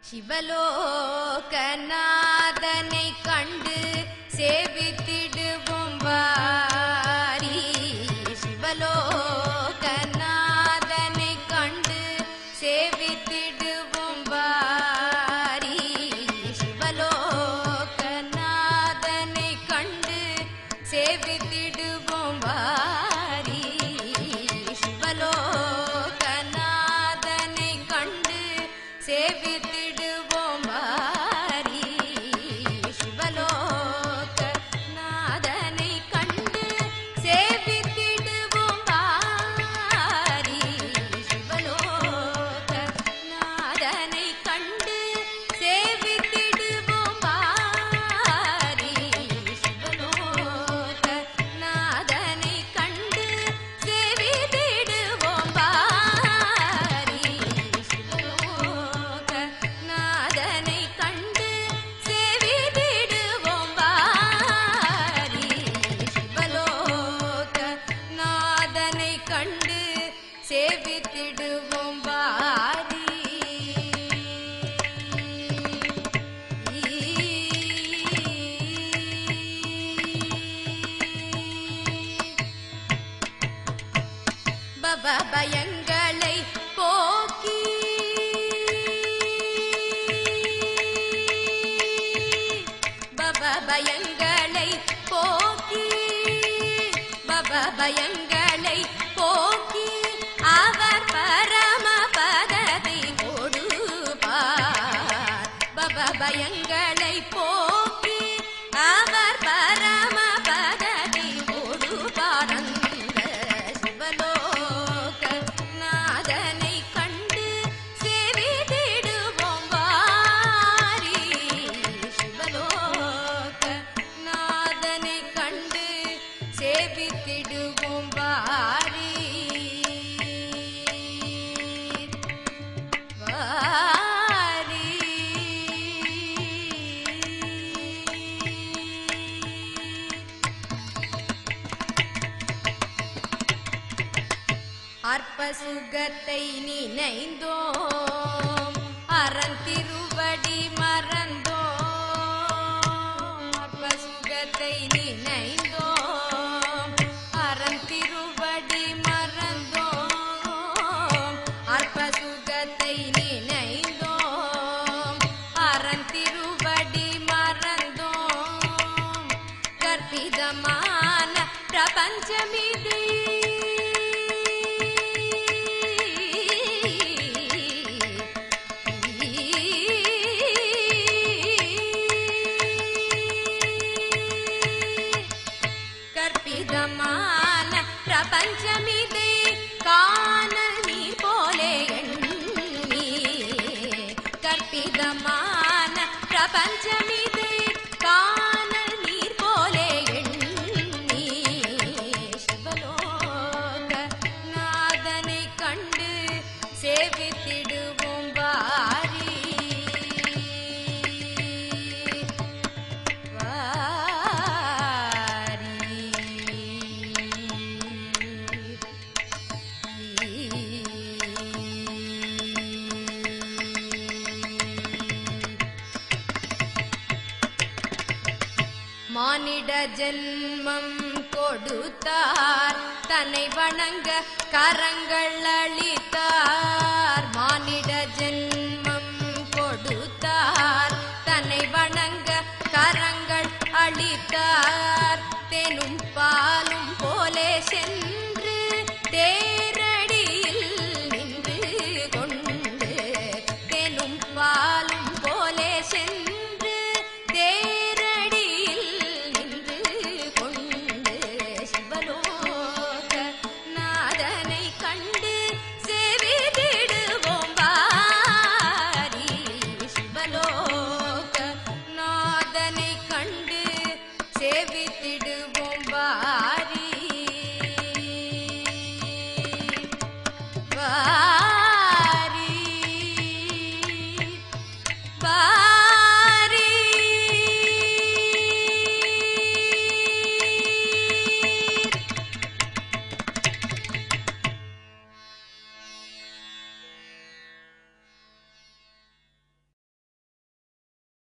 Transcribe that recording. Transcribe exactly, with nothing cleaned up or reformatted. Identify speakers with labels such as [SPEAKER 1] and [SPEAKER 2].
[SPEAKER 1] சிவலோகநாதனை கண்டு சேவித்திடுவோம் வாரி. சிவலோகநாதனை கண்டு சேவித்திடுவோம் வாரி. சிவலோகநாதனை கண்டு சேவித்திடுவோம் வாரி. சிவலோகநாதனை கண்டு சேவித்திடுவோம் வாரி. சிவலோகநாதனை கண்டு சேவித்திடுவோம் வாரி. சிவலோகநாதனை கண்டு சேவித்திடுவோம் வாரி. சிவலோகநாதனை கண்டு சேவித்திடுவோம் வாரி. சிவலோகநாதனை கண்டு சேவித்திடுவோம் வாரி. சிவலோகநாதனை கண்டு சேவித்திடுவோம் வாரி. பவ பயங்களை போக்கி பவ பயங்களை போக்கி பவ பயங்களை போக்கி அவர் பரமபதத்தை கொடுப்பார். பவ பயங்களை போக்கி அவர் பரமபதத்தை கொடுப்பார். அந்த சிவலோகநாதனை கண்டு சேவித்திடுவோம் வாரி. சிவலோகநாதனை கண்டு சேவித்திடுவோம் வாரி. வாரி. அற்ப சுகத்தை நினைந்தோம் அரண் திருவடி மறந்தோம். அற்ப சுகத்தை நினைந்தோம் அரண் திருவடி மறந்தோம். அற்ப சுகத்தை நினைந்தோம் அரண் திருவடி மறந்தோம். கற்பிதமான பிரபஞ்சமிதே கற்பிதமான பிரபஞ்சமிதே காணல் நீர் போலே எண்ணி. கற்பிதமான பிரபஞ்சமிதே காணல் நீர் போலே எண்ணி. சிவலோகநாதனை கண்டு சேவித்திடுவோம் வாரி. மானிட ஜென்மம் கொடுத்தார் தன்னை வணங்க கரங்கள்